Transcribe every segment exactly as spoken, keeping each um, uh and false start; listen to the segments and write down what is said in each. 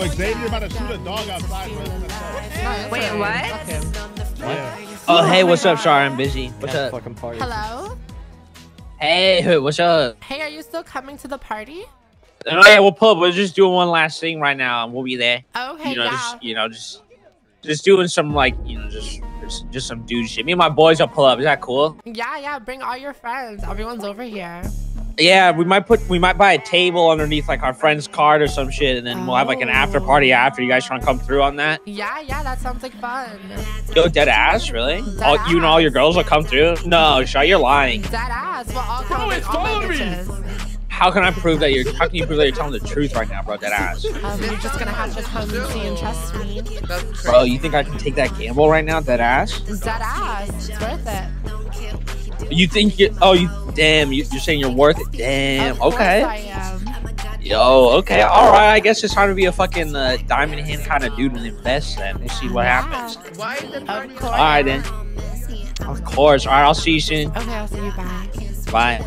like Xavier about to shoot a dog outside. Wait, what? Yeah. Oh, hey, what's up, Shar? I'm busy. What's up? Fucking party. Hello? Hey, what's up? Hey, are you still coming to the party? Oh yeah, we'll pull up. We're just doing one last thing right now, and we'll be there. Okay, You know, yeah. just you know, just just doing some like you know, just just, just some dude shit. Me and my boys will pull up. Is that cool? Yeah, yeah, bring all your friends. Everyone's over here. Yeah, we might put we might buy a table underneath like our friend's card or some shit, and then we'll have like an after party after. You guys trying to come through on that? Yeah, yeah, that sounds like fun. Yo, dead ass, really? Dead all, you and all your ass. girls will come through? No, Shar, you're lying. Dead ass. Well, I'll come with all my bitches. How can I prove that you're? How can you prove that you're telling the truth right now, bro? Dead ass. Um, you're just gonna have to come and see and trust me. Bro, you think I can take that gamble right now? Dead ass. Dead ass. It's worth it. You think you? Oh, you damn! You, you're saying you're worth it? Damn. Of course Okay. I am. Yo. Okay. All right. I guess it's time to be a fucking uh, diamond hand kind of dude and invest. Then we'll see what Yeah. happens. Why is the Of party? course. All right then. Of course. All right. I'll see you soon. Okay, I'll see you back. Bye.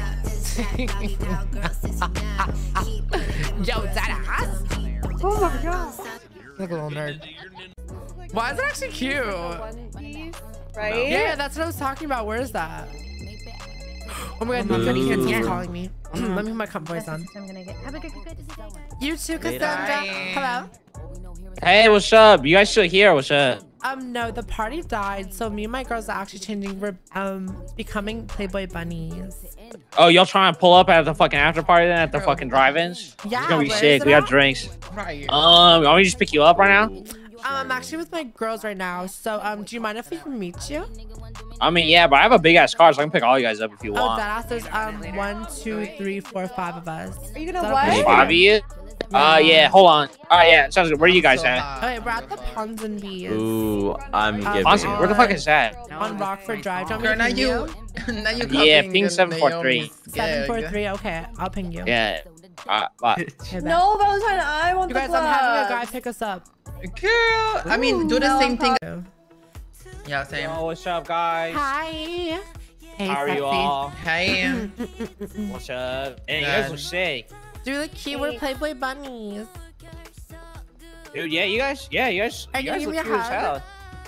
Yo, that ass? Oh my god. Like a little nerd. Why is it actually cute? Right? Yeah, that's what I was talking about. Where is that? Oh my god, Nico Nico's calling me. Let me put my cup voice on. I'm gonna get. Have a good, good, good. You too, Cassandra. Hello? Hey, what's up? You guys still here? What's up? Um, no, the party died, so me and my girls are actually changing. We're um becoming Playboy bunnies. Oh, y'all trying to pull up at the fucking after party then at the fucking drive-ins? Yeah, It's gonna be where sick. is it We got at? drinks. Right. Um, want me to just pick you up right now? Um, I'm actually with my girls right now, so um, do you mind if we can meet you? I mean, yeah, but I have a big ass car, so I can pick all you guys up if you Oh, want. that ass, there's um one, two, three, four, five of us. Are you gonna Is that what? okay? Five of you? Uh, yeah. Hold on. All right, yeah. Sounds good. Where are you guys at? Okay, we're at the Ponds and Bees Ooh, I'm Um, giving. Honestly, where the fuck is that? on Rockford Drive. Do you Girl, want now me to you, ping you? now you Yeah, copying ping the seven four three. Naomi's Seven four gig. three. Okay, I'll ping you. Yeah. Uh, bye. Okay, bet. No, Valentine, I want You the guys, I'm having a guy gloves. pick us up. Girl, I mean, do the no, same thing. Hi. Yeah, same. Yo, what's up, guys? Hey, How are you all? Hey. What's up? Hey, you guys Good. look sick. do the key. We're Playboy bunnies. Dude, yeah, you guys, yeah, you guys, Are you you guys gonna look give me cute a as hug? hell.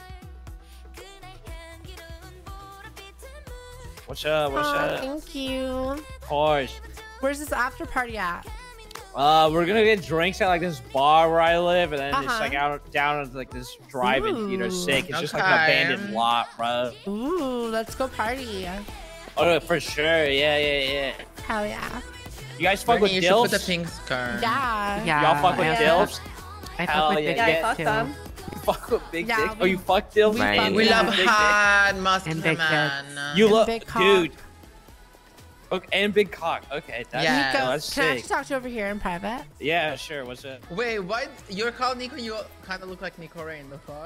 What's up? What's Aw, up? thank you. Of course. Where's this after party at? Uh, we're gonna get drinks at like this bar where I live, and then just Uh-huh. like out down at like this drive-in theater. Ooh. Sick. It's just like an Okay. abandoned lot, bro. Ooh, let's go party. Oh, for sure. Yeah, yeah, yeah. Hell yeah. You guys fuck with You should put the dilfs? pink skirt. Yeah. Yeah. Y'all fuck with Yeah. dilfs? I Hell fuck with yeah, big Yeah, I yeah. fucked too. them. You fuck with big Yeah, dick? Oh, we- you fuck dilfs? we Right. fuck We with love them. Big hard And muscular big man. You And look, big cock. dude. Okay, and big cock. Okay, that's, Yeah. Nico, that's can I sick. actually talk to you over here in private? Yeah, sure. What's up? Wait, what? You're called Nico. You kind of look like Nico Rain. The fuck?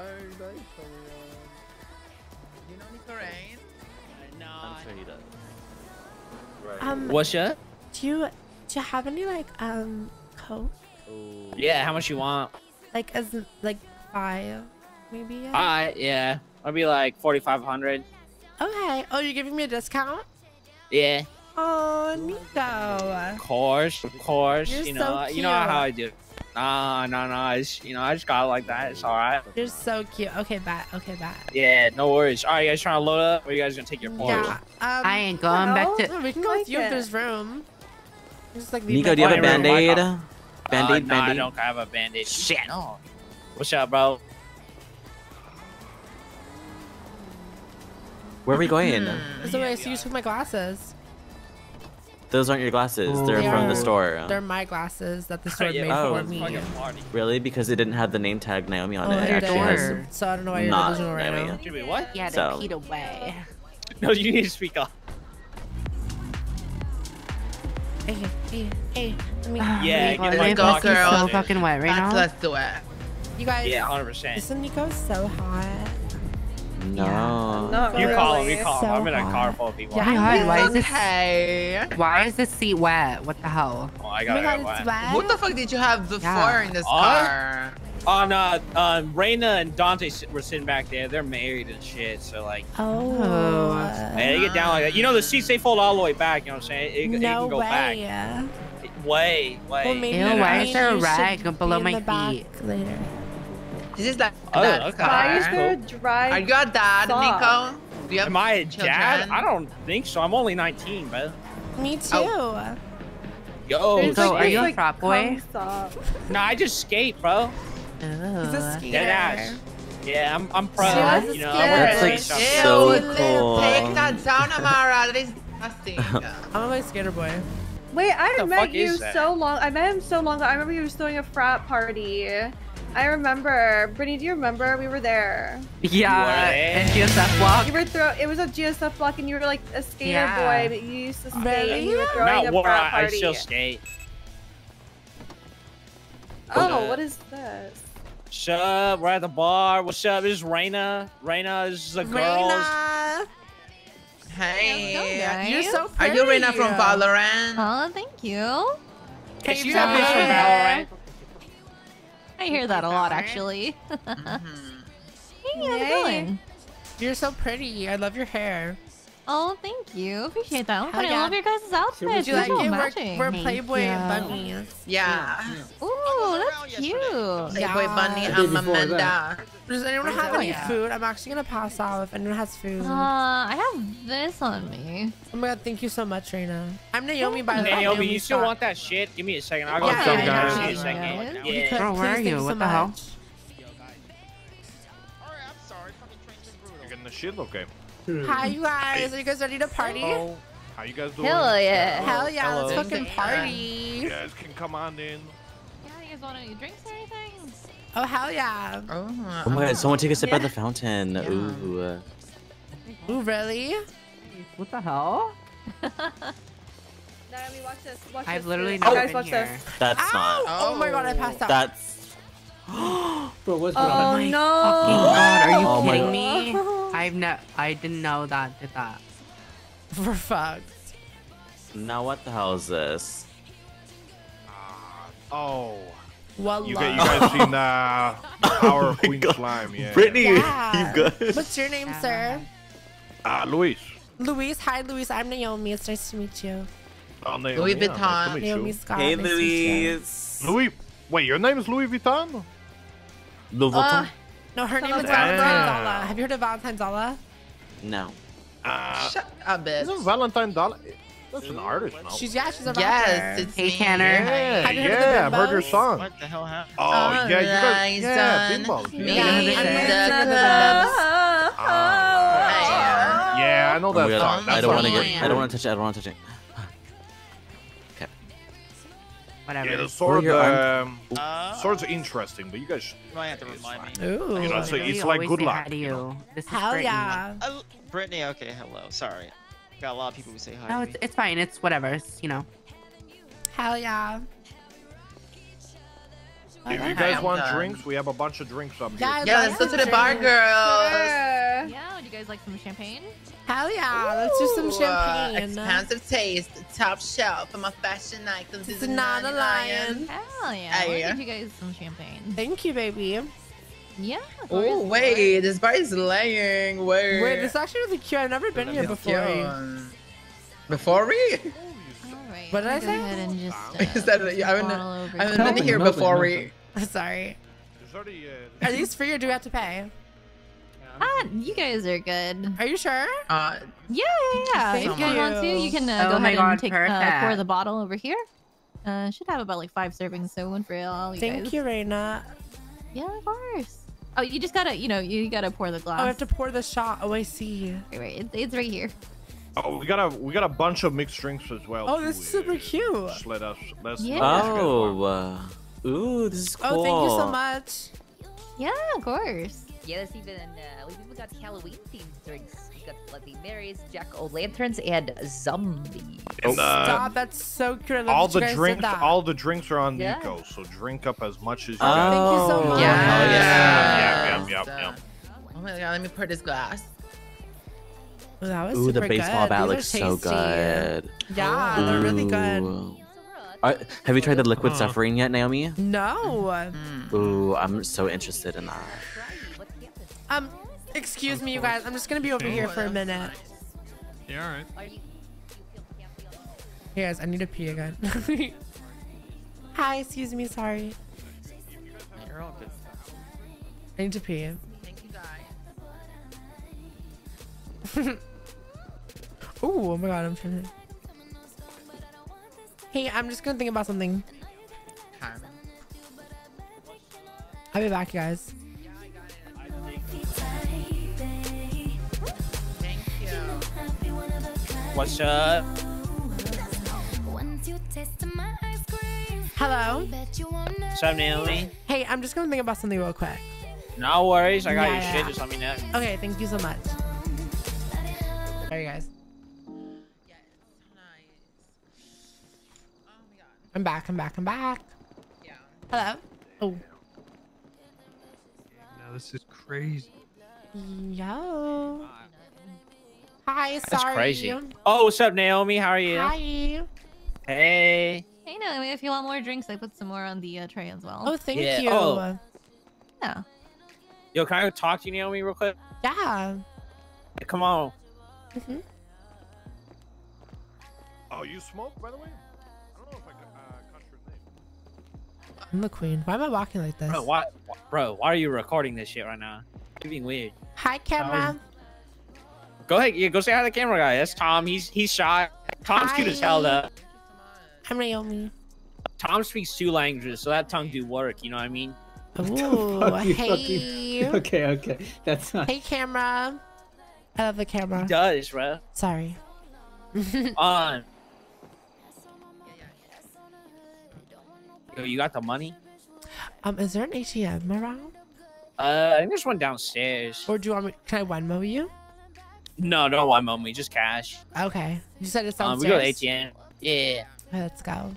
You know Nico Rain? No. I'm sure he does. Right. Um, What's up? do you do you have any like um coke? Ooh. Yeah, how much you want? Like as in, like five, maybe. Yeah? Alright, yeah. I'll be like forty-five hundred. Okay. Oh, you're giving me a discount? Yeah. Oh, Nico. Of course, of course. You're you so know, you know cute. how I do. Nah, no, no. It's, you know, I just got it like that. It's alright. You're so cute. Okay, bye. Okay, bye. Yeah, no worries. Alright, you guys trying to load up? Or you guys gonna take your porch? Yeah. Um, I ain't going back to. no, we can go like with you if it. there's room. Just like leave Nico, my do you have a Oh, yeah, band-aid. band-aid? Uh, Band-aid, nah, I band-aid. don't have a band-aid. Shit. No. What's up, bro? Where are we going? So wait, so you took my glasses. Those aren't your glasses. They're They from the are- store. They're my glasses that the store Yeah, made oh. for me. Fucking party. Really? Because it didn't have the name tag Naomi on Oh, it. It it actually has. is. So I don't know why you're Not delusional right Naomi. now. Jimmy, what? Yeah, So- they peed away. No, you need to speak up. Hey, hey, hey. Let me, Yeah, Oh, get my my go, pussy's girl. so fucking wet right Let's, now. let's do it. you guys. Yeah, one hundred percent. Isn't Nico so hot? No. Not You really. call him, you call him. So I'm in a car hot. full of people. Yeah. Oh my god, why is this? Hey. Why is this seat wet? What the hell? Oh, I Oh got my it. god, it's What? wet. What the fuck did you have before Yeah. in this Huh? car? Oh, no. Um, Raina and Dante s- were sitting back there. They're married and shit. So, like, Oh. Oh. man, they get down like that. You know, the seats, they fold all the way back. You know what I'm saying? It, it no can go way. back. way, way. Well, maybe Ew, Dead why ass. is there a you should rag be below in my the back feet? Later. This is like Oh, that. okay. Why is Alright, there a cool. dry? Are you a dad, sock? Nico? Do you have Am I a children? dad? I don't think so. I'm only nineteen, bro. Me too. Oh. Yo, There's So, like are this, you a like, frat boy? cum sock. no, I just skate, bro. He's a Ugh. skater. Dead ass. Yeah, I'm, I'm pro. She was a You know, skater. I That's work like stuff. Ew, so Liv, cool. Take that down, Amara. That is disgusting. I'm a skater boy. Wait, I the met fuck you is that? so long. I met him so long ago. I remember you were throwing a frat party. I remember. Brittany, do you remember? We were there. Yeah, What? and G S F block. You were throw. It was a G S F block, and you were like a skater Yeah. boy, but you used to skate, Really? and you were throwing Not a war, frat I, I party. still skate. Oh, what is this? Shut up, we're at the bar. What's up? This is Raina. Raina, this is the girls. Reina, Hey. you're so Are pretty. you Reina from Valorant? Oh, thank you. Is she you that bitch from Yeah. Valorant? I hear that a lot, actually. Mhm. Hey, how's it Yay. going? You're so pretty. I love your hair. Oh, thank you. Appreciate that. Hell I yeah. love your guys' outfits. Would you like They're it? all We're, matching. we're Thank Playboy you. bunnies. Yeah. Ooh, that's cute. Playboy Bunny, Yeah. I'm Amanda. Does anyone have Oh, any yeah. food? I'm actually gonna pass out if anyone has food. Uh, I have this on me. Oh my god, thank you so much, Reina. I'm Naomi, by the way. Naomi, you still Scott. want that shit? Give me a second. I'll go Yeah, get it. yeah, Give me yeah, a second. yeah. You Yeah. could- Bro, where please, are thank you? so What the hell? much. You're getting the shit, okay? Hi, you guys. Are you guys ready to party? Oh, how you guys doing? Hell yeah. Hell yeah, let's Hello. fucking party. You guys can come on in. Yeah, you guys want any drinks or anything? Oh, hell yeah. Oh, Oh my god, someone take a sip at the fountain. Yeah. Ooh. uh, Ooh, really? What the hell? Naomi, watch this. Watch I've this. literally You never guys been watch here. this. That's Ow! not. Oh my god, I passed out. That's. Oh Fucking no! god, are you Oh my kidding God. me? I've ne- I didn't know that did that. We're fucked. Now what the hell is this? Oh. Wallah. You, guys, you guys seen uh, Power of Queen Slime, yeah. Oh Brittany, Yeah. you good? What's your name, Yeah. sir? Uh, Luis. Luis. Hi, Luis. I'm Naomi. It's nice to meet you. Oh, Naomi, Louis yeah, nice Vuitton. to meet you. Naomi Scott. Hey, nice to meet you. Louise. Louis. Wait, your name is Louis Vuitton? Louis Uh, Vuitton? No, her name is Sounds Valentine right. Zala. Have you heard of Valentine Zala? No. Uh, Shut up, bitch. isn't Valentine Dollar? That's an artist, no? She's yeah, she's a rapper. Yes, it's Hey, me. Tanner. Yeah, Have you heard of the yeah, I've heard your Bimbos? song. What the hell happened? Oh, yeah, you guys, Alright, yeah, son. Bimbos. Me Yeah. and Yeah. the Yeah. clubs. Ah. Yeah, I know Oh that my God, song. I That don't want song's to pretty get. I good. don't want to touch it. I don't want to touch it. Whatever. Yeah, the sword, your um, Uh, sword's interesting, but you guys. You might have to remind me. Ooh. You know, it's like, Literally it's like always good say luck. hi to you know? you. This is Hell Brittany. yeah. Uh, Brittany, okay, hello. Sorry. Got a lot of people who say hi. No, to it's me. it's fine. It's whatever. It's, you know. Hell yeah. If you Okay, guys I'm want done. drinks, we have a bunch of drinks up Yeah, here. Yeah, let's go to the bar, girls. Yeah, would you guys like some champagne? Hell yeah. Let's do some Ooh, uh, champagne. expansive taste, top shelf for my fashion items. It's not a lion. Hell yeah. Hey. I'll give you guys some champagne. Thank you, baby. Yeah. of Oh course. wait, this bar is laying. Wait, Wait, this is actually really cute. I've never been here It's before. cute. Before we? Alright, What did I go say? ahead and just, Is uh, that, put I this haven't, bottle over I haven't here. been here before we. Sorry. There's already, uh, Are these free or do we have to pay? Ah, you guys are good. Are you sure? Uh, Yeah, yeah, yeah. Thank If you want to, you. you can uh, Oh go my ahead God, and take uh, perfect. pour the bottle over here. Uh, should have about like five servings, so one for all you Thank guys. you, Reina. Yeah, of course. Oh, you just gotta, you know, you gotta pour the glass. Oh, I have to pour the shot. Oh, I see. Right, right. It's, it's right here. oh, we got a we got a bunch of mixed drinks as well. Oh, too, this is uh, super cute. Just let us. Let's, Yeah. let us get Oh. one. Uh, ooh, this is cool. Oh, thank you so much. Yeah, of course. Yeah, there's even uh, we even got Halloween themed drinks. We got Bloody Marys, Jack O' Lanterns, and Zombie. And, uh, Stop. That's so cute. I love all that you the guys drinks, did that. all the drinks are on Yeah. Nico, so drink up as much as you Oh, can. Thank you so much. Yeah. hell Yeah, yes. yep, yep, yep. Oh my god, let me pour this glass. Oh, that was Ooh, the super baseball good. bat These are looks so tasty. good. Yeah, they're really good. Ooh. Are- have you tried the liquid Uh. suffering yet, Naomi? No. Ooh, I'm so interested in that. Um, excuse me, you guys. I'm just gonna be over here for a minute. Yeah, all right. Hey guys, I need to pee again. Hi, excuse me, sorry. You're all good. I need to pee. Thank you guys. Ooh, oh my god, I'm trying to. Hey, I'm just gonna think about something. Carmen. I'll be back, guys. Thank you. What's up? Hello. What's up, Naomi? Hey, I'm just gonna think about something real quick. No worries. I got Yeah, your yeah, shit. yeah. Just let me know. Okay, thank you so much. Alright, guys. Yes. Nice. Oh my god. I'm back. I'm back. I'm back. Yeah. Hello. Oh. Now this is crazy. Yo. Hi. That's Sorry. crazy. Oh, what's up, Naomi? How are you? Hi. Hey. Hey, no, if you want more drinks, I put some more on the uh, tray as well. Oh, thank Yeah. you. Oh. Yeah. Yo, can I talk to you, Naomi, real quick? Yeah. Come on. Mhm. Oh, you smoke, by the way? I don't know if I ca- uh, caught your name. I'm the queen. Why am I walking like this? Bro, why, bro, why are you recording this shit right now? You're being weird. Hi, camera. Go ahead. Yeah, go say hi to the camera guy. That's Tom. He's he's shy. Tom's cute as hell, though. I'm Naomi. Tom speaks two languages, so that tongue do work. You know what I mean? Ooh, Fuck you, hey. fucking- Okay, okay. That's not. Hey, camera. I love the camera. He does, bro. Sorry. On. Yo, you got the money? Um, is there an A T M around? Uh, I think there's one downstairs. Or do you want me? Can I Venmo you? No, don't want money, just cash. Okay. You said it's Um, downstairs. we go to A T M. Yeah. Okay, let's go.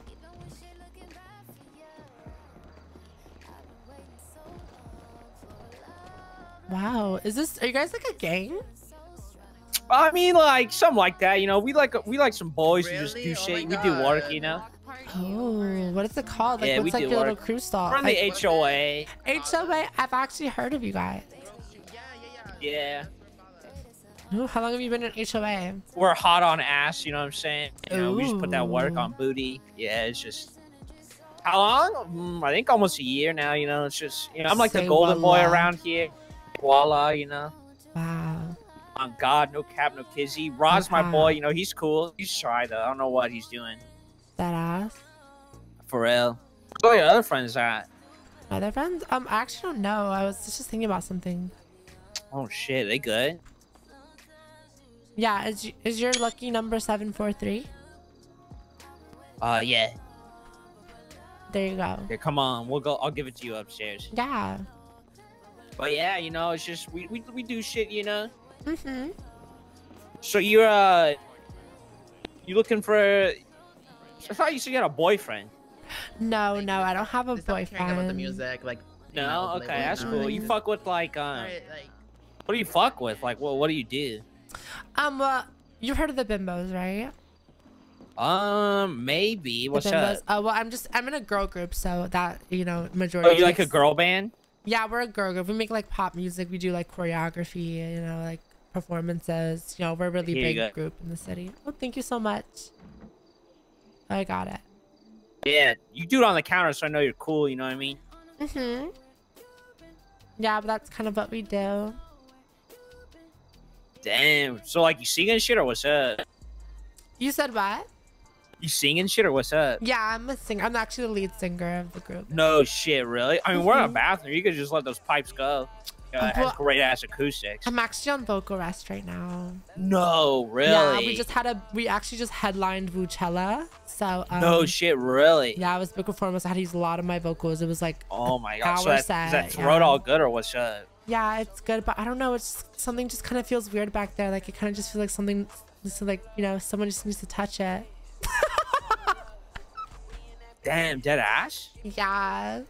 Wow, is this? Are you guys like a gang? I mean, like something like that. You know, we like we like some boys who just do Really? Oh shit. my We do work, God. you know. Oh, what is it called? Like, Yeah, what's we like do your little work. crew stall? We're on the Like, H O A. H O A. I've actually heard of you guys. Yeah, yeah, yeah. Yeah. Ooh, how long have you been in H O A? We're hot on ass. You know what I'm saying? You know, we just put that work Ooh. on booty. Yeah, it's just. How long? Mm, I think almost a year now. You know, it's just you know I'm like Say the golden boy voila. around here. Voila, you know. Wow. On God, no cap, no kizzy. Rod's my Okay. boy. You know, he's cool. He's shy though. I don't know what he's doing. That ass. For real. Where your other friends at? My other friends? Um, I actually don't know. I was just thinking about something. Oh shit, they good. Yeah, is y- is your lucky number seven four three? Uh, yeah. There you go. Yeah, come on. We'll go. I'll give it to you upstairs. Yeah. But yeah, you know, it's just we we we do shit, you know. Mm-hmm. So you're uh, you looking for? I thought you said you had a boyfriend. No, no, I don't have a Just stop caring about the boyfriend. music, like. you No, know, okay, like, that's uh, cool. You fuck with like um, Alright, like. what do you fuck with? Like, what what do you do? Um, well, you've heard of the bimbos, right? Um, maybe. The What's bimbos. up? Uh, well, I'm just I'm in a girl group, so that you know Oh, majority. you like a chicks- girl band? Yeah, we're a girl group. We make like pop music. We do like choreography. You know, like performances. You know, we're a really Here you big go. group in the city. Oh, thank you so much. I got it. Yeah, you do it on the counter, so I know you're cool. You know what I mean? Mm-hmm. Yeah, but that's kind of what we do. Damn. So like, you singing shit or what's up? You said what? You singing shit or what's up? Yeah, I'm a singer. I'm actually the lead singer of the group. No shit, really? I mean, we're in a Mhm. bathroom. You could just let those pipes go. Yeah, it has Well- great ass acoustics. I'm actually on vocal rest right now. No, really? Yeah, we just had a. We actually just headlined Vucella. So. Um, no shit, really? Yeah, it was a big performance. I had to use a lot of my vocals. It was like. Oh my god. So hour that, is that set, throat yeah. all good or what's up? Yeah, it's good, but I don't know. It's something just kind of feels weird back there. Like it kind of just feels like something, just like you know, someone just needs to touch it. Damn, dead ass? Yeah.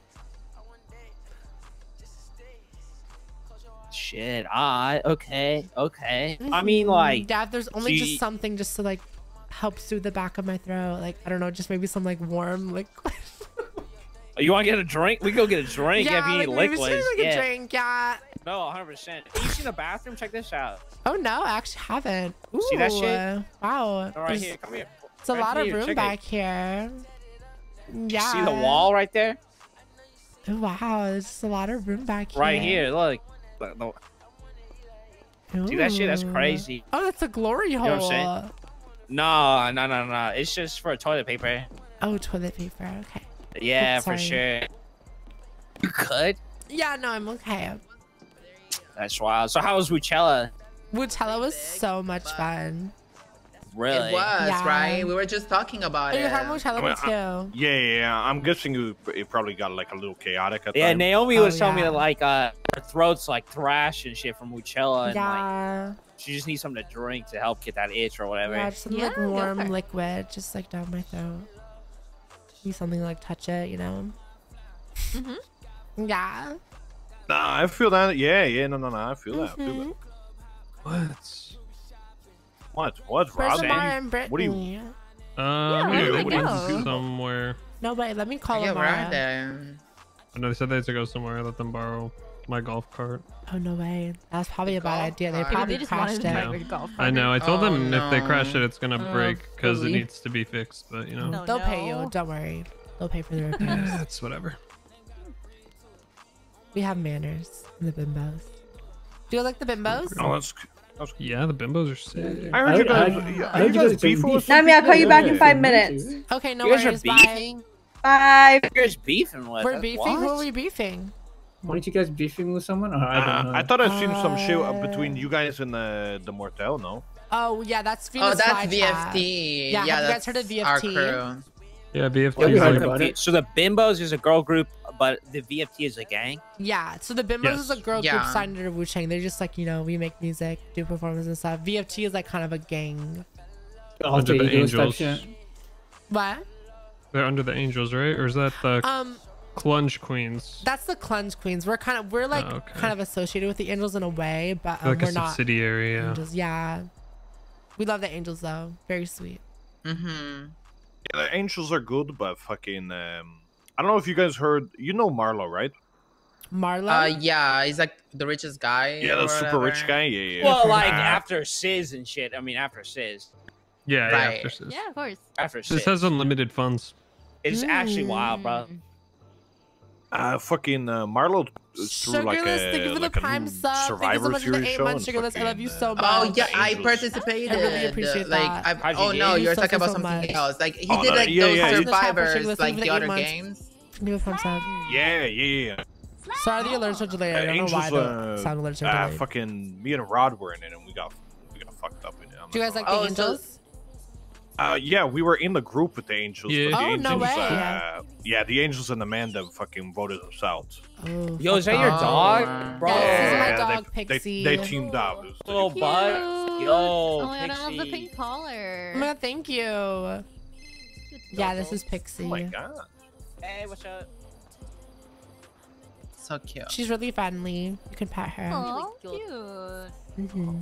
Shit, alright, okay, okay. I Mhm. mean, like, yeah, if there's only so just you- something just to like help soothe the back of my throat. Like I don't know, just maybe some like warm like. you want to get a drink? We go get a drink yeah, if you like, need maybe just liquids. like yeah. a drink. Yeah. No, one hundred percent. You seen the bathroom? Check this out. Oh no, I actually haven't. Ooh, See that shit? Wow. All right, There's- here, come here. It's a Right lot of here, room check it. back here. Yeah. See the wall right there? Oh, wow, there's just a lot of room back here. Right here, look. Look, look. See that shit? That's Ooh. crazy. Oh, that's a glory You hole. know what I'm saying? No, no, no, no. It's just for toilet paper. Oh, toilet paper. Okay. Yeah, Oops, for sorry. sure. You could? Yeah, no, I'm okay. That's wild. So how was Wuchella? Wuchella was so much fun. Really? It was, Yeah. right? We were just talking about Oh, it. you had Wuchella I mean, too. Yeah, yeah, yeah. I'm guessing it, it probably got like a little chaotic at Yeah, times. Naomi Oh, was telling me yeah. that like uh her throat's like thrash and shit from Wuchella, and like Yeah. she just needs something to drink to help get that itch or whatever. Yeah, just some Yeah, like go warm for it. liquid, just like down my throat. Need something to, like touch it, you know? Mm-hmm. Yeah. Nah, I feel that. Yeah, yeah, no, no, no. I feel that. I feel Mhm. that. What? What? What, Where's Rob? Amara and What do you? Brittany? Um, where did they what do you- go? somewhere. No, wait, let me call Yeah, we're Amara. out there. I know they said they had to go somewhere. I let them borrow my golf cart. Oh, no way. That's probably a bad golf idea. They cart? Maybe probably they just crashed wanted to it. try No. to golf I know. I told Oh, them if they no. crash it, it's gonna Oh, break because it really? needs to be fixed. But you know, No. They'll pay you. no. Don't worry. They'll pay for the repairs. that's whatever. We have manners in the bimbos. Do you like the bimbos? Oh, that's. Yeah, the bimbos are sick. I heard you I- I- guys. I yeah, heard you you guys guys bring beefing with beef. some Nami, I'll people? call you back in Yeah, five yeah, minutes. too. Okay, no You guys are worries. Bye. beefing? Bye. You guys beefing with? We're That's beefing. what? Who are we beefing? Weren't you guys beefing with someone? Or I don't Uh, know. I thought I'd seen some shit uh, Uh, between you guys and the the Mortel. No. Oh, yeah, that's Venus Oh, that's Flytrap. V F T. Yeah, have you guys that's heard of V F our T? crew. Yeah, B F T. Yeah, we is heard like- about it. So the Bimbos is a girl group, but the V F T is a gang. Yeah, so the Bimbos Yes. is a girl Yeah. group signed under Wu Chang. They're just like, you know, we make music, do performances and stuff. V F T is like kind of a gang. Alter Under the egos type Angels. shit. What? They're under the Angels, right? Or is that the Um, Clunge Queens? that's the Clunge Queens. We're kind of we're like Oh, okay. kind of associated with the Angels in a way, but um, Like a we're not subsidiary, yeah. Angels. Yeah, we love the Angels though. Very sweet. Mm-hmm. Yeah, the Angels are good, but fucking. Um, I don't know if you guys heard. You know Marlo, right? Marlo. Uh, yeah, he's like the richest guy. Yeah, or the super rich whatever. guy. Yeah, yeah. Well, like Uh, after Sizz and shit. I mean, after Sizz. Yeah, yeah. Right. after Sis. Yeah, of course. After Sis Sizz. has unlimited funds. It's actually wild, bro. Mm. Uh, fucking uh, Marlo is through like Sugarless, a thank you for like the a prime new sub. Thank you so Survivor much for the Series eight show. months, and Sugarless. I love you fucking, so uh, much. Oh yeah, I Angels. participated. I really appreciate like, that. I, How'd you oh do? no, Thank you you're so, talking so, about so something much. else. Like he Oh, did no, like yeah, those yeah, you- survivors, Sugarless, like thank you the for other eight months. games. Give a prime sub. Yeah, yeah, yeah. Sorry, the alerts are delayed. I Uh, don't know Angels, why the uh, sound alerts are uh, delayed. fucking me and Rod were in it, and we got we got fucked up in it. I'm Do you guys not like gonna the Oh, so- Angels? Uh, yeah, we were in the group with the Angels. Yeah. But the Oh, Angels, no way. Uh, yeah, the Angels and Amanda fucking voted us out. Oh, Yo, is that fuck your off. dog, bro? Yes, this is my Yeah, dog, they, Pixie. They, they teamed up. It was Little like- bud. Cute. Yo, Oh my god, I love the Pixie. pink collar. Oh my god, thank you. Yeah, this is Pixie. Oh my god. Hey, what's up? So cute. She's really friendly. You can pet her. Aw, cute. hmm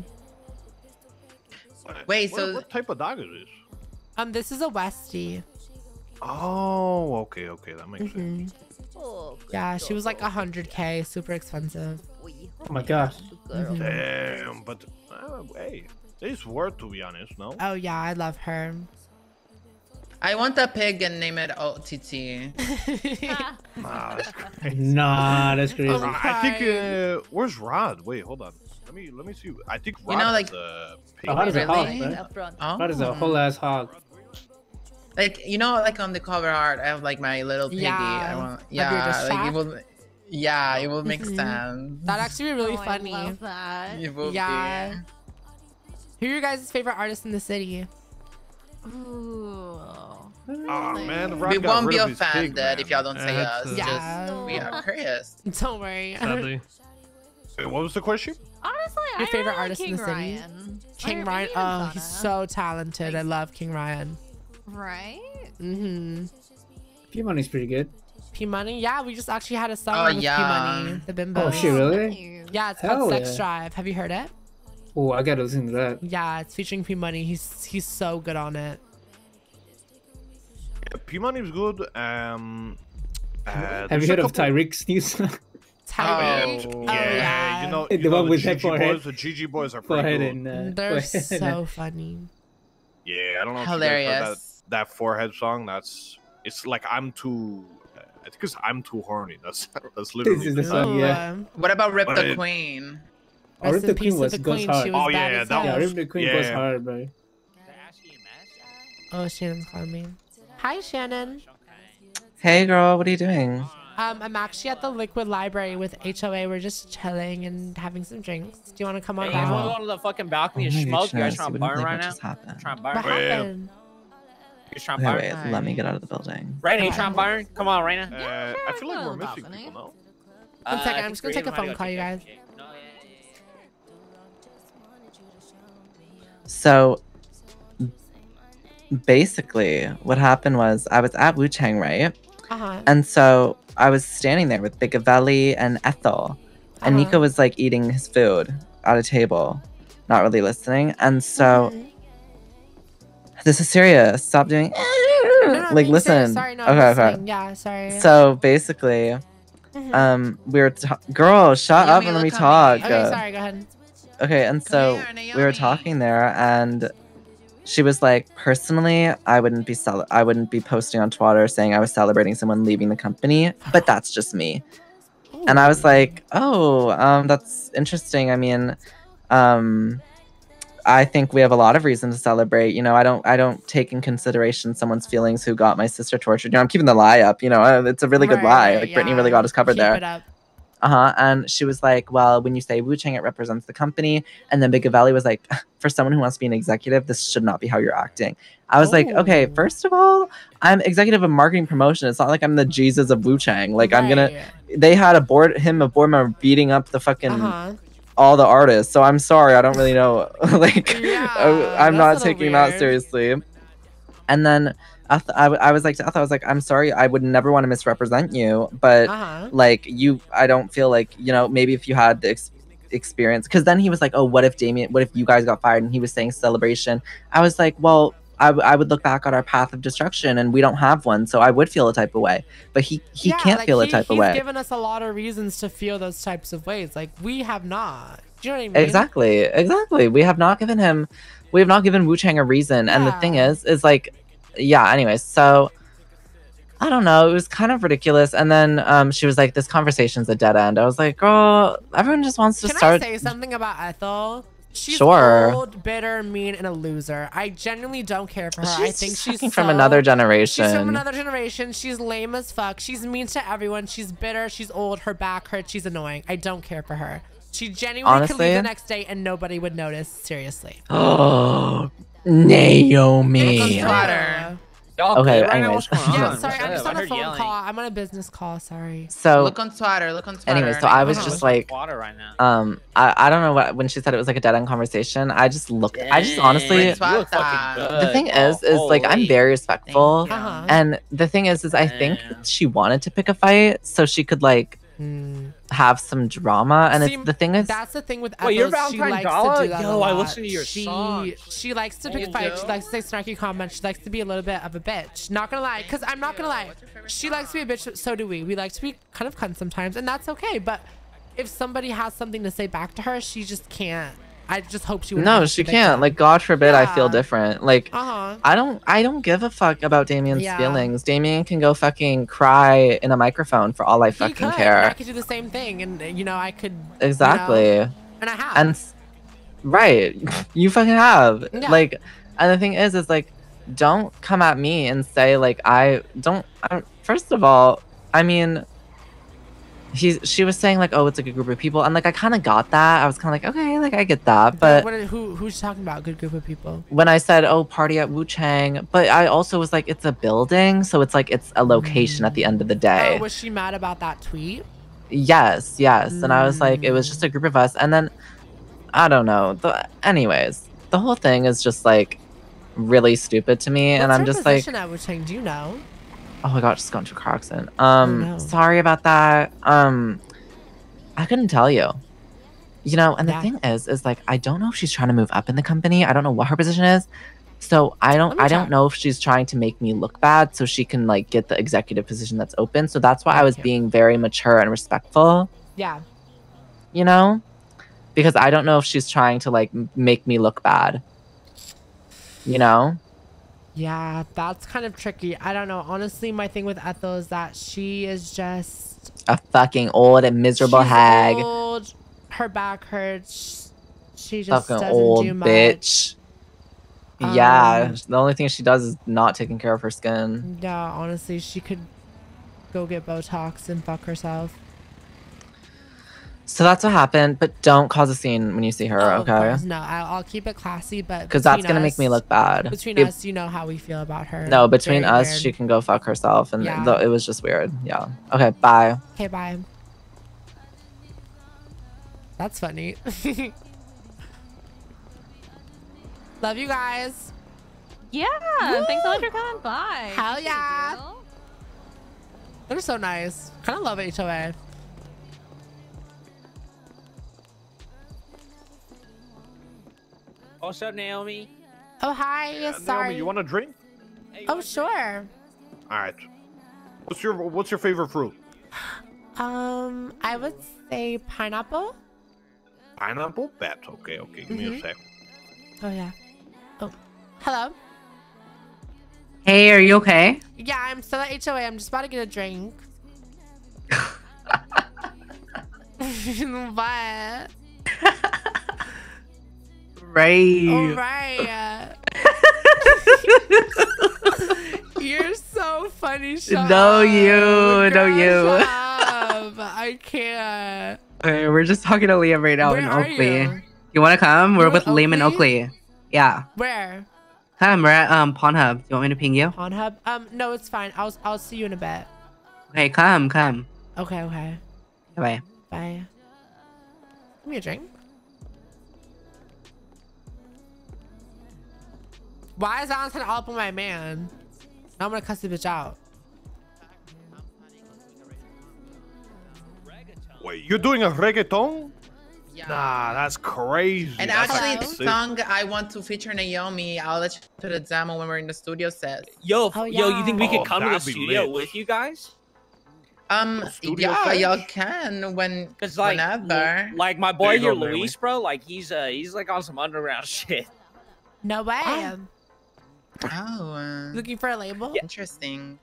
Wait, What- so- what type of dog is this? Um, this is a Westie. Oh, okay, okay, that makes hmm sense. Oh, Yeah, she was like a hundred k, super expensive. Oh my god. Mhm. Damn, but uh, hey, it's worth to be honest, no? Oh yeah, I love her. I want a pig and name it O T T. Nah, that's crazy. Nah, that's crazy. Oh, I think uh, where's Rod? Wait, hold on. Let me let me see. I think Rod You know, like- is uh, Oh, how does a hog, Really? man? Up front. Oh. That is a whole ass hog. Like you know, like on the cover art, I have like my little piggy. I Yeah. want, Like your yeah, like distract? it will, yeah, it will make Mhm. sense. That'd actually be really Oh, funny. I love that. It will Yeah. be. Who are your guys' favorite artists in the city? Ooh. Oh man, Rod We got won't rid be of his pig, offended man. if y'all don't say That's, us. uh, Yeah. Just we are curious. Don't worry. Sadly. Wait, what was the question? Honestly, Your I favorite really like artist in King the city? Ryan. King Or Ryan. maybe Oh, even he's Sana. so talented. I love King Ryan. Right? Mm-hmm. P Money's pretty good. P Money. Yeah, we just actually had a song Oh, with yeah. P Money. The Bimbo. Oh shit, really? Cute. Yeah, it's Hell called Sex yeah. Drive. Have you heard it? Oh, I gotta listen to that. Yeah, it's featuring P Money. He's he's so good on it. Yeah, P Money's good. Um, uh, Have there's you a heard of couple- Tyreek's news? Tyreek. Oh, Oh, Yeah, yeah. you know, The you know one the with G that G forehead. boys. The G G boys are Go pretty ahead good. and. Uh, They're go ahead and, uh, so funny. Yeah, I don't know if you guys heard that, Hilarious. that forehead song. That's it's like I'm too. Uh, I think it's I'm too horny. That's that's literally. This is the song, yeah. What about Rip But the it- Queen? Oh, Rip Rest in the peace Queen to was the goes queen, hard. she was Oh, bad yeah, as that hell. Yeah, was- Rip the Queen yeah. goes hard, bro. Oh, Shannon's calling me. Hi, Shannon. Hey girl, what are you doing? Um, I'm actually at the Liquid Library with H O A. We're just chilling and having some drinks. Do you want to come on Hey, you want to down? go to the fucking balcony and Oh my smoke? You guys goodness, trying to you wouldn't burn believe right what now? just happened. Trying to burn? What Well, yeah. happened? You trying to Okay, burn? wait, let me get out of the building. Raina, you trying to burn? Come on, Raina. Uh, I feel like go we're to the missing balcony. people, no? One Uh, second, I I'm just think gonna take a Raina might phone go call, check you that guys. shit. No, yeah, yeah, So basically, what happened was I was at Wu Chang, right? Uh-huh. And so I was standing there with Bigavelli and Ethel. And Uh-huh. Nico was like eating his food at a table, not really listening. And so Mhm. this is serious. Stop doing No, no, like being listen. serious. Sorry, no, I'm okay, okay. listening. Yeah, sorry. So basically, Mhm. um, we were t- girl, shut up Yumi, and let me look talk. on me. Okay, sorry, go ahead. Okay, and so here, we were Naomi. talking there, and she was like, personally, I wouldn't be cel- I wouldn't be posting on Twitter saying I was celebrating someone leaving the company, but that's just me. And I was like, oh, um, that's interesting. I mean, um, I think we have a lot of reason to celebrate. You know, I don't I don't take in consideration someone's feelings who got my sister tortured. You know, I'm keeping the lie up. You know, uh, it's a really good Right, lie. right, Like Brittany yeah. really got us covered Keep there. it up. Uh-huh. And she was like, well, when you say Wu Chang, it represents the company. And then Bigavelli was like, for someone who wants to be an executive, this should not be how you're acting. I was like, okay, Oh. first of all, I'm executive of marketing promotion. It's not like I'm the Jesus of Wu Chang. Like I'm gonna Right. they had a board him a board member beating up the fucking Uh-huh. all the artists. So I'm sorry, I don't really know. like Yeah, I- I'm that's a not little taking that weird. seriously. And then I, th- I, w- I was like to Ethel, I was like, I'm sorry, I would never want to misrepresent you, but Uh-huh. like you, I don't feel like, you know, maybe if you had the ex- experience, because then he was like, oh, what if Damien, what if you guys got fired? And he was saying celebration. I was like, well, I, w- I would look back on our path of destruction and we don't have one, so I would feel a type of way. But he he Yeah, can't like, feel a he- type of he's way. given us a lot of reasons to feel those types of ways. Like we have not. Do you know what I mean? Exactly, exactly. We have not given him, we have not given Wu Chang a reason. And the thing Yeah. is, is like, yeah. Anyways, so I don't know. It was kind of ridiculous. And then um, she was like, "This conversation's a dead end." I was like, "Girl, everyone just wants to Can start." I say something about Ethel? She's Sure. old, bitter, mean, and a loser. I genuinely don't care for her. I She's think she's fucking from so- another She's from generation. another generation. She's lame as fuck. She's mean to everyone. She's bitter. She's old. Her back hurts. She's annoying. I don't care for her. She genuinely could Honestly? leave the next day and nobody would notice. Seriously. Oh, Naomi. Swatter. Y'all Okay, good right now? anyways. What's going Yeah, on? sorry. I'm just I on a heard phone yelling. call. I'm on a business call. Sorry. So Look on Twitter. Look on Twitter. anyway, so I was Uh-huh. just like, Water right now. um, I, I don't know what when she said it was like a dead end conversation. I just looked. I just honestly. Dang, you look fucking The good. thing is, is Oh, like I'm holy. very respectful, Thank you. Uh-huh. and the thing is, is I think Damn. she wanted to pick a fight so she could like Hmm. have some drama. And See, it's the thing is, That's the thing with Wait, your Ethel, she Valentine likes Gala? to do that a Yo, I lot. listen to your she, songs. She likes to pick you fights. do? She likes to say snarky comments. She likes to be a little bit of a bitch. Not gonna lie, because I'm not gonna lie. She likes to be a bitch, so do we. We like to be kind of cunt sometimes, and that's okay. But if somebody has something to say back to her, she just can't. I just hope she would. no, she can't. Like God forbid, I feel Yeah. different. Like Uh huh. I don't, I don't give a fuck about Damien's Yeah. feelings. Damien can go fucking cry in a microphone for all I He fucking could. And I care. could do the same thing, and you know, I could. you know, Exactly. and I have. And s- right, you fucking have. Yeah. Like, and the thing is, is like, don't come at me and say like I don't. I don't first of all, I mean, he's. She was saying like, oh, it's like a group of people, and like I kind of got that. I was kind of like, okay, like I get that, but. what, who who's she talking about? Good group of people. When I said, "Oh, party at Wu Chang," but I also was like, "It's a building, so it's like it's a location at the end of the day." Oh, was she mad about that tweet? Yes, yes, and I was like, it was just a group of us, and then I don't know. The anyways, the whole thing is just like really stupid to me, and What's I'm her just like, position at Wu Chang? Do you know? oh my god, just got into a car accident. Um, no. sorry about that. Um, I couldn't tell you. You know, and the Yeah. thing is, is like I don't know if she's trying to move up in the company. I don't know what her position is. So I don't me I don't check. know if she's trying to make me look bad so she can like get the executive position that's open. So that's why I was Gotcha. being very mature and respectful, Yeah. you know? Because I don't know if she's trying to like m- make me look bad. You know? Yeah, that's kind of tricky. I don't know. Honestly, my thing with Ethel is that she is just A fucking old and miserable she's hag. old. Her back hurts. She just Fucking doesn't old do much. bitch. Yeah, Um, the only thing she does is not taking care of her skin. Yeah, honestly, she could go get Botox and fuck herself. So that's what happened, but don't cause a scene when you see her, Oh, of okay? course, no, I'll, I'll keep it classy, but Because that's between gonna make us- me look bad. Between If- us, you know how we feel about her. No, between Very us, weird. she can go fuck herself, and Yeah. though it was just weird. Yeah. Okay, bye. Okay, bye. That's funny. Love you guys. Yeah, thanks so much for coming by. Hell yeah. They're so nice. Kind of love H O A. What's up, Naomi? Oh, hi. Yeah, Sorry. Naomi, you want a drink? Oh, sure. All right. What's your What's your favorite fruit? Um, I would say pineapple. Pineapple? Bet. Okay, okay. Give me a Mhm. sec. Oh, yeah. Oh, hello. Hey, are you okay? Yeah, I'm still at H O A. I'm just about to get a drink. What? Right. All right. You're so funny, Shut No, up. you, no, Girl, you. shut up. I can't. Okay, we're just talking to Liam right now Where in are Oakley. you? You, want to come? We're You're with in Liam in Oakley? Oakley. Yeah. Where? Come, we're at um Pornhub. Do you want me to ping you? Pornhub? Um, no, it's fine. I'll I'll see you in a bit. Okay, come, come. Okay, okay. Bye. Bye. Give me a drink. Why is Valentine all up on my man? Now I'm gonna cuss the bitch out. Wait, you're doing a reggaeton? Nah, that's crazy. And That's actually, like the sick. song I want to feature Naomi, I'll let you to the demo when we're in the studio set. Yo, Oh, yo, you think we yeah. could come Oh, to the that'd be studio lit. with you guys? Um, studio yeah, set? y'all can when Cause like, whenever. like my boy There you here, go, Naomi. Luis, bro, like he's uh he's like on some underground shit. No way. Oh, uh, Looking for a label? interesting.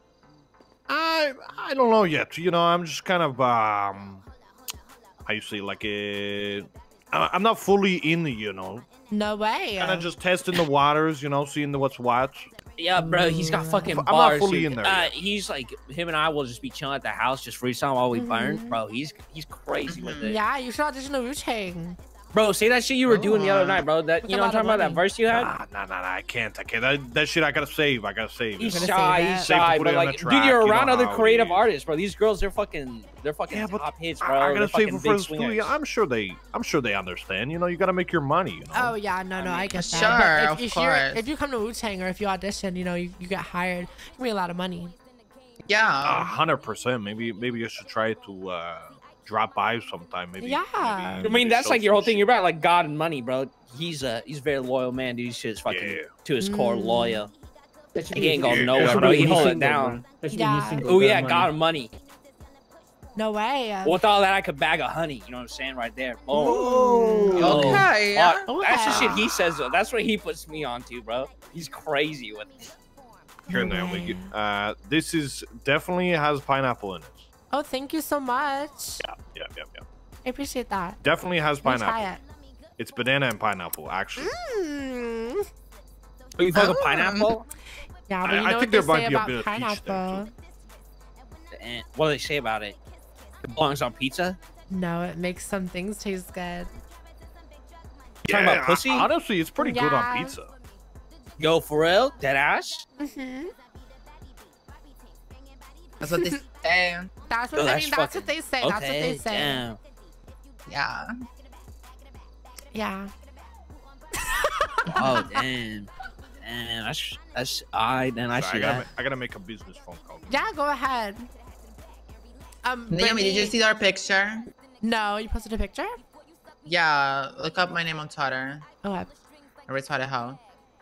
I I don't know yet. You know, I'm just kind of um, how you say, like a. I- I'm not fully in, you know. No way. Kind of just testing the waters, you know, seeing the what's what. Yeah, bro, he's got fucking I'm not bars. fully dude. in there Uh, yet. he's like him and I will just be chilling at the house, just freestyle while we burn. Mhm. Bro, he's he's crazy with it. Yeah, you should audition to Wu Tang. Bro, say that shit you were doing the other Oh. night, bro. That With you a know what lot I'm of talking about? That money. verse you had? Nah, nah, nah, nah, I can't. I can't. That, that shit I gotta save. I gotta save. He's You know? gonna shy, say he's that. shy, Save to put but it on like, the dude, track, you're you know around other how it creative is. artists, bro. These girls, they're fucking, they're fucking Yeah, but top hits, bro. I, I They're gotta fucking save it big for the studio. swingers. I'm sure they. I'm sure they understand. You know, you gotta make your money. You know. Oh yeah, no, no, I, get sure, that. But of if, if you're course. if you come to Wu Tang or if you audition, you know, you, you get hired, you can make a lot of money. A Yeah. hundred percent. Maybe maybe you should try to uh, drop by sometime. Maybe. Yeah. I maybe mean, that's show like your some whole thing. shit. You're about like God and money, bro. He's a he's a very loyal man, dude. He's just fucking Yeah. to his core Mm. loyal. That should He be ain't his- going Yeah, nowhere, that should bro. be He his hold it single, down. bro. That should be Yeah. his single, Oh God yeah, Money. God and money. No way. With all that, I could bag a honey. You know what I'm saying, right there. Oh. Oh, Okay. fuck. Yeah. That's the shit he says. Though. That's what he puts me on to, bro. He's crazy with it. Here, No Naomi. way. Uh, this is definitely has pineapple in it. Oh, thank you so much. Yeah, yeah, yeah, yeah. I appreciate that. Definitely has Let me pineapple. try it. It's banana and pineapple, actually. Mm. Oh, you fuck with Oh. pineapple? Yeah, but I- you I know think what there they might say be a about bit of peach there, pineapple? And what do they say about it? It belongs on pizza? No, it makes some things taste good. You talking about pussy? I- honestly, it's pretty good on Yeah. pizza. Yo, for real? Dead ass? Mm-hmm. That's what they say. That's Yo, what I that's mean. That's fucking- what they say. That's what Okay, they say. damn. Yeah. Yeah. Oh, damn. Damn, that's, that's, alright, then I So see I gotta, that. ma- I gotta make a business phone call. Yeah, go ahead. Um, Naomi, did you Brittany- see our picture? No, you posted a picture? Yeah. Look up my name on Twitter. Oh, I- I retweeted how.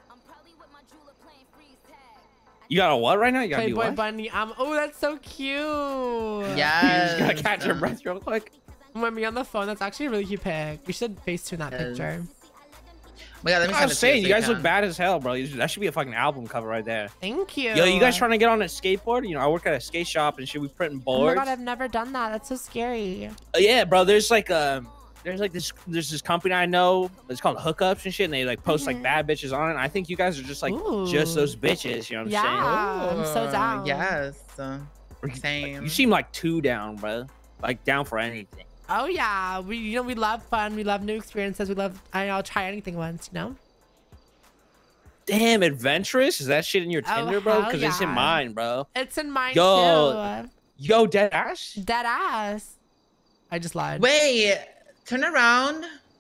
You got a what right now? You gotta do Playboy what? Bunny. Um, oh, that's so cute. You Yes. just gotta catch your breath real quick. When me on the phone, that's actually a really cute pic. You should face tune that Yes. picture. my God, let me I send was it to you saying, so you guys can. look bad as hell, bro. That should be a fucking album cover right there. Thank you. Yo, you guys trying to get on a skateboard? You know, I work at a skate shop and shit. We printing Oh my boards. god, I've never done that. That's so scary. Uh, yeah, bro. There's like um, there's like this, there's this company I know. It's called Hookups and shit, and they like post like bad bitches on it. And I think you guys are just like just Ooh. those bitches. You know what I'm Yeah, saying? I'm so down. Yes. uh, Same. You seem like two down, bro. Like down for anything. Oh yeah, we you know we love fun. We love new experiences. We love. I I'll try anything once. You know. Damn, adventurous? Is that shit in your Oh, Tinder, bro? hell Because it's in yeah. mine, bro. It's in mine Yo, too. yo, dead ass. Dead ass. I just lied. Wait, turn around.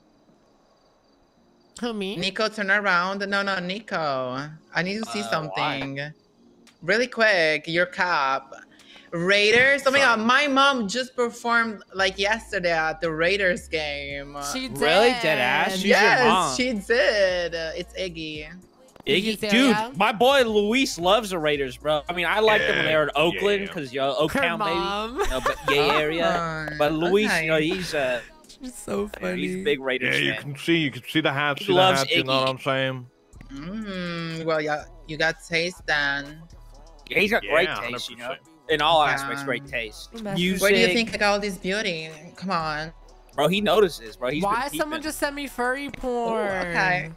Who, me? Nico, turn around. No, no, Nico. I need to see Uh, something. Really quick, your cap. Raiders. Oh my god, my mom just performed like yesterday at the Raiders game. She did. Really? Dead ass? She's your yes, mom. she did. Uh, It's Iggy. Iggy, Iggy dude, Azalea? my boy Luis loves the Raiders, bro. I mean, I liked them when they were in Yeah, Oakland yeah. because yo, Oaktown, baby, mom. you know, but gay area. Oh, But Luis, okay. you know, he's uh, She's so you know, he's a funny. big Yeah, Raiders you fan. can see, you can see the hats, He see the loves hats. You know Iggy. what I'm saying? Mm, well, yeah, you got taste then. Yeah, he's got great Yeah, taste, you know, one hundred percent. in all Yeah. aspects, great taste. Where Music, Where do you think I got all this beauty? Come on. bro? He notices, bro. He's been Why someone peeping. just sent me furry porn? okay.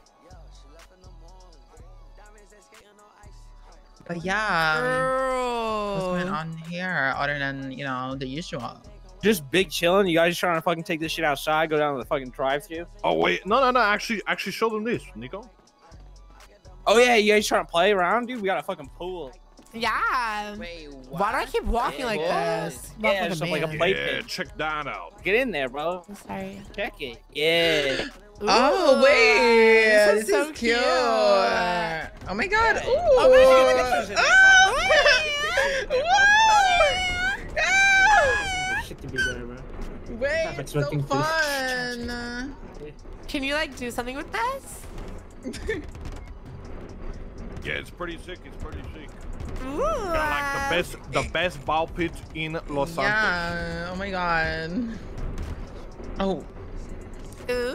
But yeah, Girl. what's going on here other than, you know, the usual? just big chilling. You guys trying to fucking take this shit outside, go down to the fucking drive-thru? Oh wait, no, no, no. Actually, actually, show them this, Nico. Oh yeah, you guys trying to play around, dude? We got a fucking pool. Yeah. Wait, what? Why do I keep walking Yeah, like boy. this? Walk Yeah, like a just like a man. play Yeah, pit. check that out. Get in there, bro. I'm sorry. Check it. Yeah. Oh Ooh, wait, this this, is so is cute. cute. Oh my god. Ooh. Oh, man, you get pictures in there, Ah! Shit to be there, bro. Wait, I'm it's so expecting to- fun. Can you like do something with this? Yeah, it's pretty sick. It's pretty sick. Ooh. Got like the best, the best ball pit in Los Santos. Yeah. Oh my god. Oh. Ooh.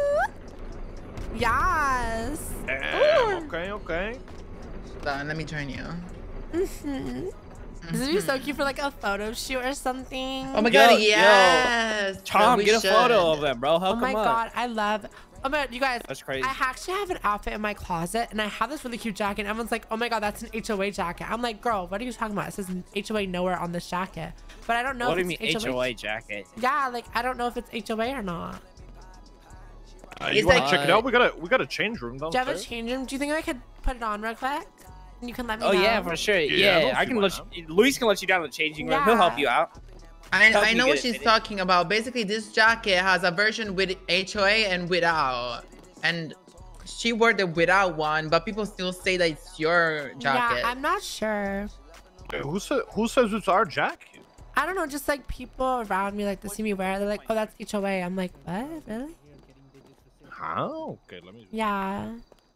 Yes. Yeah, okay, okay. Done. Let me join you. Mm-hmm. This would be so cute for like a photo shoot or something. Oh my Yo, god, yo. yes. Tom, We get a should. photo of them, bro. Oh Hook my them up. god, I love. Oh my god, you guys. That's crazy. I actually have an outfit in my closet, and I have this really cute jacket. And everyone's like, "Oh my god, that's an H O A jacket." I'm like, "Girl, what are you talking about? It says H O A nowhere on this jacket." But I don't know. What do if you mean it's H O A jacket? Yeah, like I don't know if it's H O A or not. Uh, It's you wanna like- check it out? We got a, we got a change room Do you have a downstairs. change room? Do you think I could put it on real quick? And you can let me Oh know. yeah, for sure. Yeah, I Yeah, don't I see can why let not. you, Luis can let you down in the changing room. He'll help Yeah. you out. I, Help I me know get what it she's fitted. talking about. Basically, this jacket has a version with H O A and without. And she wore the without one, but people still say that it's your jacket. Yeah, I'm not sure. Wait, who said? Who says it's our jacket? I don't know, just like people around me, like they see me wear it, they're like, "Oh, that's H O A." I'm like, "What? Really?" Huh? Okay, let me. Yeah.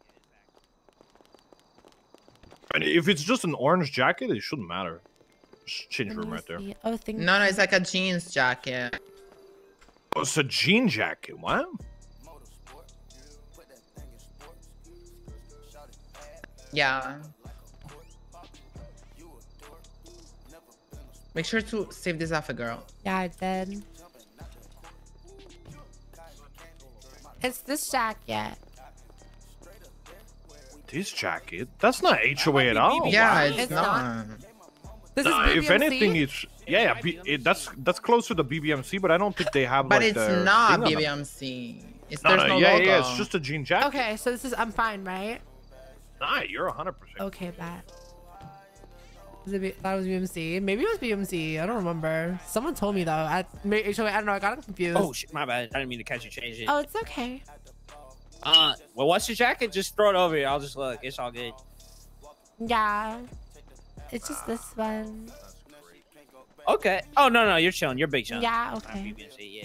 And if it's just an orange jacket, it shouldn't matter. Just change Let room me right there. see. Oh, thank No, no, it's like a jeans jacket. Oh, it's a jean jacket. What? Yeah. Make sure to save this off a girl. Yeah, I did. It's this jacket. This jacket? That's not H O A at all. Yeah, Wow. it's, It's not. This Nah, is if B B M C? anything, it's yeah, yeah. B, it, that's that's closer to B B M C, but I don't think they have. But like, it's their not thing on B them. B M C. It's, No, there's no, no, yeah, logo. yeah. It's just a jean jacket. Okay, so this is I'm fine, right? Nah, you're a hundred percent. Okay, bad. Was it B- that was B M C? Maybe it was B M C. I don't remember. Someone told me though. At may- H O A, I don't know. I got confused. Oh shit, my bad. I didn't mean to catch you change it. Oh, it's okay. Uh, well, what's your jacket? Just throw it over here. I'll just look. It's all good. Yeah. It's just this one. Okay. Oh no, no, you're chilling. You're big chilling. Yeah, Alright, okay. B B M C, yeah.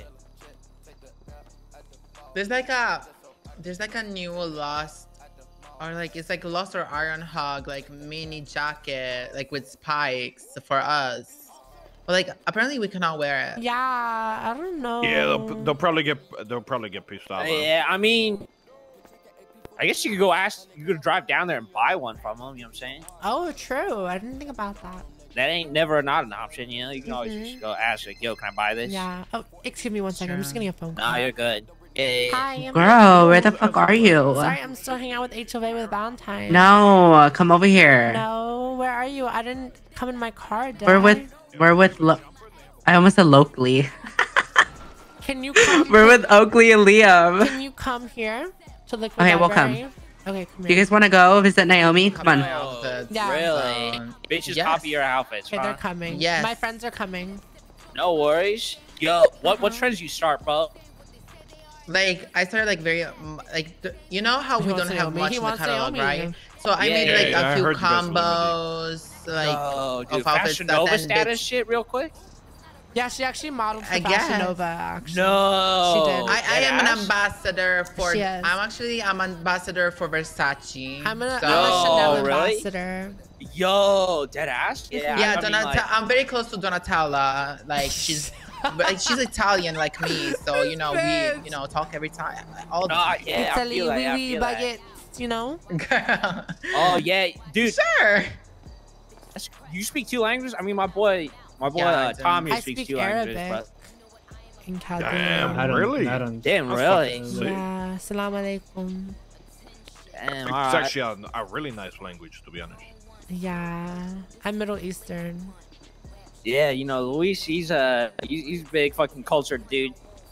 There's like a, there's like a new Lost, or like it's like Lost or Iron Hog like mini jacket like with spikes for us. But like apparently we cannot wear it. Yeah, I don't know. Yeah, they'll, they'll probably get they'll probably get pissed off. Uh, yeah, I mean, I guess you could go ask. You could drive down there and buy one from them. You know what I'm saying? Oh, true. I didn't think about that. That ain't never not an option. You know, you can always Mhm. just go ask like, "Yo, can I buy this?" Yeah. Oh, excuse me one second. I'm just getting a phone call. Nah, you're good. Yeah, yeah, yeah. Hi. I'm Girl, where the fuck are you? Sorry, I'm still hanging out with H O A with Valentine. No, come over here. No, where are you? I didn't come in my car, did We're I? with we're with lo- I almost said locally. Can you come? We're with Oakley and Liam. Can you come here to Liquid Okay, we'll come. Library? Okay, come Do you here. guys want to go visit Naomi? Come on. Yeah. Really? Bitches yes. copy your outfits. Okay, huh? they're coming. Yes. My friends are coming. No worries. Yo, what what trends you start, bro? Like I started like very um, like th- you know how He we wants don't have Naomi. much He in the wants catalog, Naomi. right? So I Yeah, made yeah, like yeah, I a few heard you guys combos, like oh, dude, of outfits Fashion that Nova then status bitch- shit, real quick. Yeah, she actually modeled for I Fashion guess. Nova. Actually, No, she did. I, I am an Deadass? ambassador for. She is. I'm actually I'm ambassador for Versace. I'm, a, so, I'm a Chanel Oh, really? ambassador. Yo, dead ass. Yeah, Yeah, I mean, Donat- like, I'm very close to Donatella. Like she's, but like, she's Italian like me, so you know we you know talk every time, all the nah, time. yeah, I Italy, feel that. oui, I oui, feel that. baguette, you know? Girl. Oh yeah, dude. Sure. That's, you speak two languages? I mean, my boy, my boy Yeah, I uh, do. Tommy I speaks speak two languages. Arabic. But In Chaldean. Damn, I don't, really? I don't. damn, That's really? fucking sick. Yeah, salam alaikum. Damn, It's all right. actually a, a really nice language, to be honest. Yeah, I'm Middle Eastern. Yeah, you know, Luis, he's a he's, he's a big fucking cultured dude.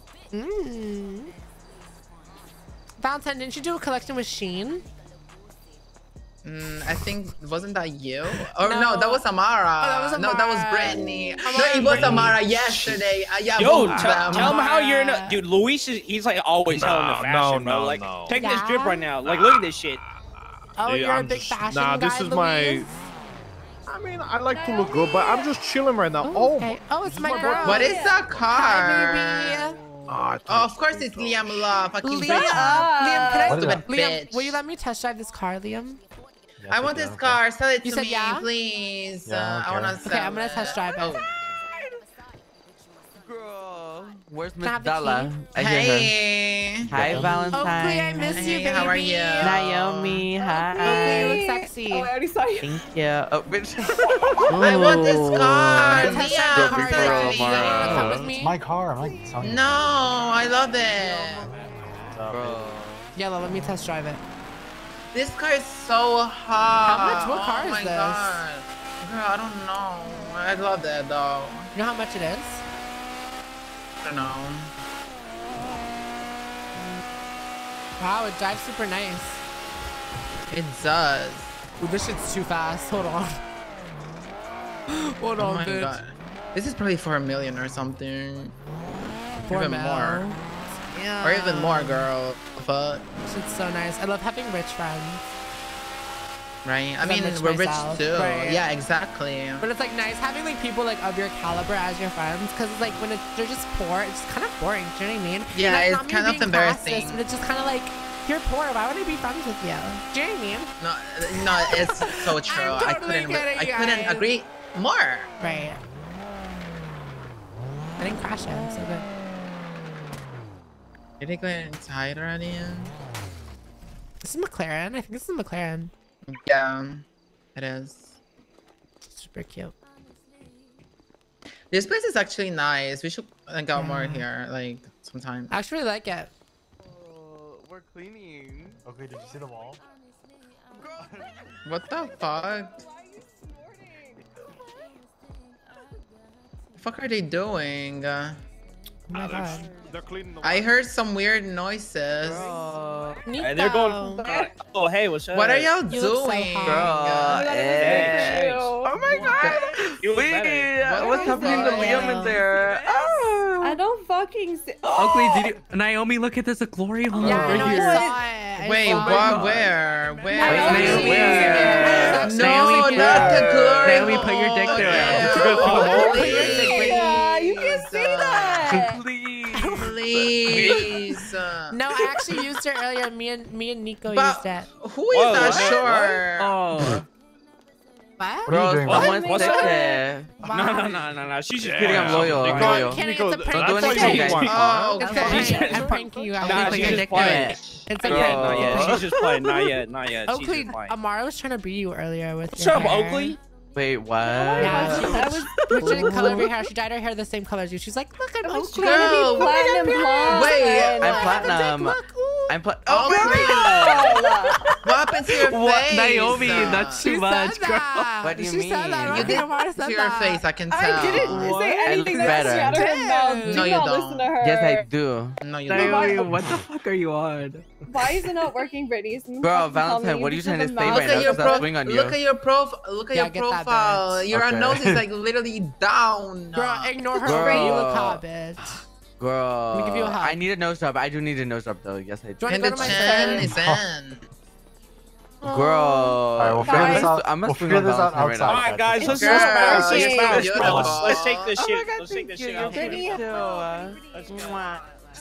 Mm. Valentine, didn't you do a collection with Sheen? Mm, I think wasn't that you? Or no, No. that was Amara. Oh, that was No, that was Amara. Brittany. Amara no, it and was Brittany. Amara yesterday. Uh, yeah, Yo, both of tell, them. tell him how you're in a, Amara. dude. Luis is he's like always hell in the No, fashion, no, bro. no, Like, no. take this Yeah? drip right now. Like, look at this shit. Oh, Dude, you're I'm a big just- fashion Nah, guy, this is my. Louise? I mean, I like to look good, but I'm just chilling right now. Oh, okay. Oh, it's this is my my girl. birthday. What is that car? Hi, baby. Ah, Oh, of course it's Liam Love. Fucking Liam, bitch. Liam, can I, What is Liam, that? Bitch. will you let me test drive this car, Liam? I want this car. Sell it You to said me, yeah? please. Yeah, uh, I okay. want to sell Okay, I'm gonna it. test drive it. Oh. Girl, where's Can I Miss have the Della? key? I hear her. Hey. Hi, Valentine. Oakley, I miss you, Hey, baby. how are you? Naomi, hi. Oakley, you look sexy. Oh, I already saw you. Thank you. Oh, bitch. I want this Ooh. car. Test drive the Liam, car, sell Liam. it to You wanna come me. with me? It's my car. I'm like telling you. No, I love it. Bro. Yellow, let me test drive it. This car is so hot. How much? What car oh is my this? God. Girl, I don't know. I love that though. You know how much it is? I don't know. Wow, it drives super nice. It does. Ooh, this shit's too fast. Hold on. Hold Oh on, my bitch. God. This is probably for a million or something. Four even mil. more. Yeah. Or even more, girl. Fuck. It's so nice. I love having rich friends. Right? I I'm mean, rich we're myself, rich too. right. Yeah, exactly. But it's like nice having like people like of your caliber as your friends, because it's like when it, they're just poor, it's just kind of boring. Do you know what I mean? Yeah, And it's not me kind of being embarrassing. classist, but it's just kind of like you're poor. Why would I be friends with you? Do you know what I mean? No, no, it's so true. I totally couldn't. kidding, I you couldn't guys. agree more. Right. I didn't crash it. I'm so good. Did it go inside already? This is McLaren. I think this is McLaren. Yeah, it is. Super cute. This place is actually nice. We should uh, go more Yeah. here, like sometime. I actually like it. We're cleaning. Okay, did you see the wall? What the fuck? The fuck are they doing? Uh, Oh my god. They're cleaning the I heard some weird noises. Nico. And they're going. Oh, hey, what's up? What are y'all You look so doing? hot. Girl, Hey, eh. Oh my god. You look Wait, better. what's happening to Liam in there? Oh. I don't fucking see. Oakley, did you, Naomi, look at this, a glory hole Yeah, I right know. I here. saw it. I Wait, saw what? it. Where? Where? Naomi. Where? No, Naomi, not the glory. Naomi, put your dick hole. there. Ew. Did you guys see the hole? Put your dick where Yeah, he you can't is, see uh, that. Please. Please. uh, No, I actually used it earlier. Me and me and Nico But used it. who is Whoa, that what? short? Oh. What? Bro, doing, bro? someone's What's sick up? there. No, no, no, no, no. She's just Kidding, I'm loyal. I'm Nico, loyal. Kenny, Nico, it's a prank. Don't do that's anything, what you guys. want, Oh, It's a okay. prank. I'm pranking you out. Nah, Like, she's you're just playing. It's a Not yet, not prank. yet. She's just playing. Not yet, not yet. Oakley, She's just playing. Amara was trying to be you earlier with What's your up, hair. Oakley? Wait, what? Yeah, she I was was switching color of your hair. She dyed her hair the same color as you. She's like, look, I'm I was Oakley. trying to Girl, be platinum blonde. Wait, I'm platinum. Look, ooh. I'm pla- Oh, Girl. what happened to your What, face? Naomi? Uh, That's She too much, said girl. that. What do you she said that. mean? Right? You did Amara said to your that. face, I can tell. I didn't What? say I anything look that's better. out of her mouth. Do No, you not don't. listen to her. Yes, I do. No, you Naomi, don't. what the fuck are you on? Why is it not working, Brittany? Someone Girl, fucking tell Valentine, me what are you because trying to of say the right mouth. Look now? at your 'Cause I'll pro- swing on you. Look at your profile. Look at Yeah, your get that profile. Your Okay. nose is like literally down. Girl, ignore her. Girl. You look hot, bitch. Girl, Let me give you a hug. I need a nose job. I do need a nose job though. Yes, I do. Do you And want the to go to my chin center? is in. Girl, Alright, we'll figure I'm this gonna- out- I'm gonna we'll swing figure on this out Valentine right outside. now. Alright, guys, let's Girl, just bounce. Let's you're bounce, beautiful. bounce. Let's take this Oh shit. my God, Let's take this thank shit you. out. Brittany, Let's too. go. Mwah.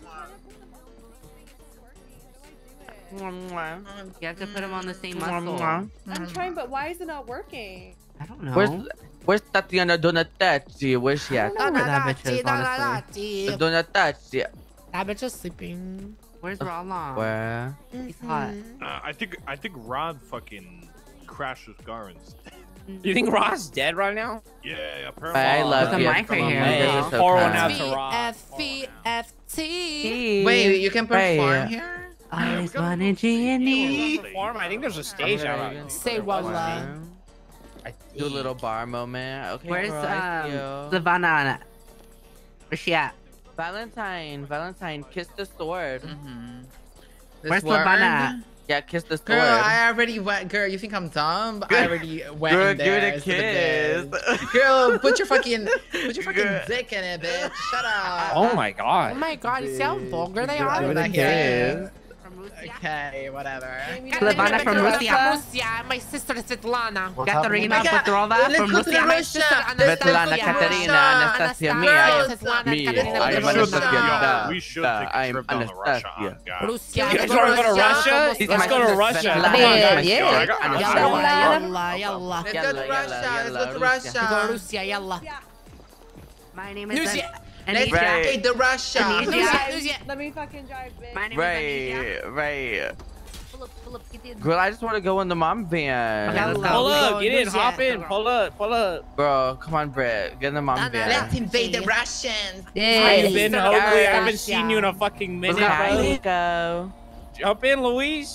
Mwah. You have to put them on the same Mwah, muscle. mwah. I'm trying, but why is it not working? I don't know. Where's Where's Tatiana Donatelli? Where's she I at? don't know where that bitch is, honestly. Donatelli. That bitch is sleeping. Where's Rala? Where? He's hot. Uh, I think I think Rod fucking crashed his Garens. You think Rod's dead right now? Yeah, apparently. I love With a you. mic right here. You guys are so Pour one kind. out V to Rod. F V F T. Wait, you can perform Right. here? I just wanted G and E. Perform? I think there's a stage out right Say Walla. Do a little bar moment. Okay, Where's girl, I see um you. Savannah? Where's she at? Valentine? Valentine, kiss the sword. Mm-hmm. Where's Savannah? Yeah, kiss the sword. Girl, I already went. Girl, you think I'm dumb? I already went Girl, in give it there. a to the kiss. bed. Girl, put your fucking, put your fucking Girl. dick in it, bitch. Shut up. Oh my Oh god. my god, you see how vulgar they Give are? it a Like, kiss. Okay, whatever. Savannah from Russia. Russia. My sister Svetlana. What's happening? Katerina Petrova Let's from go to Russia. My sister Svetlana Anastasia. Katerina, Anastasia, me, I am Svetlana me. Katerina I am We should, Anastasia. yo, Da, we should da, take a I'm trip down to Russia. Anastasia. Oh, God. Russia. You guys wanna go to Russia? She's Let's my go to sister, Russia. Svetlana. Yeah, She's my yeah. sister, Yalla, Anastasia. yalla, yalla. Let's Yalla, go to yalla, Russia. Let's yalla, go to Russia. We go Russia. Russia, yalla. My name is Russia. Let's Anisha. Right. take the Russia. Anisha. Russia, Russia. Let me fucking drive, bitch. My name is Anisha. Right, right. Pull up, pull up, get in. Girl, I just want to go in the mom van. Okay, let's go. Pull up, Go, get in, Russia. hop in, pull up, pull up. Bro, come on, Britt. Get in the mom Nah, nah, van. Let's invade the Russians. How Yeah. you been, sister Oakley? I haven't Anastasia. seen you in a fucking minute, Hi, bro. Nico. Jump in, Louise.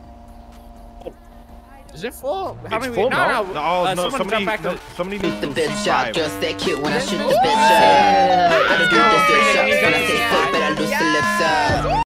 Is it full? How It's many? full, no, no? no. No, uh, no, someone somebody, jump back no, to somebody needs The to bitch out, drive. girl, stay cute when I shoot the bitch up. I do this bitch up, when I say fuck, but I lose the lips up.